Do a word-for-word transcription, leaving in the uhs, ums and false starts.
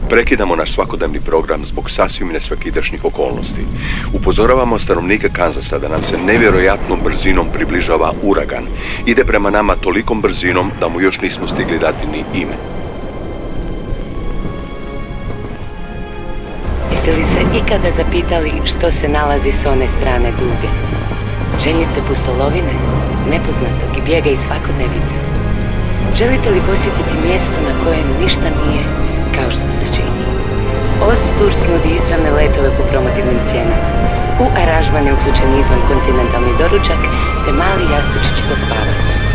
Prekidamo naš svakodnevni program zbog sasvim nesvakidašnjih okolnosti. Upozoravamo stanovnike Kanzasa da nam se nevjerojatnom brzinom približava uragan. Ide prema nama tolikom brzinom da mu još nismo stigli dati ni ime. Jeste li se ikada zapitali što se nalazi s one strane duge? Željite pustolovine, nepoznatog i bijega iz svakodnevice? Želite li posjetiti mjesto na kojem ništa nije kao što se čini? Ostours nudi izravne letove po promotivnim cijenama. U aranžman je uključen izvan kontinentalni doručak te mali jastučić za spavanje.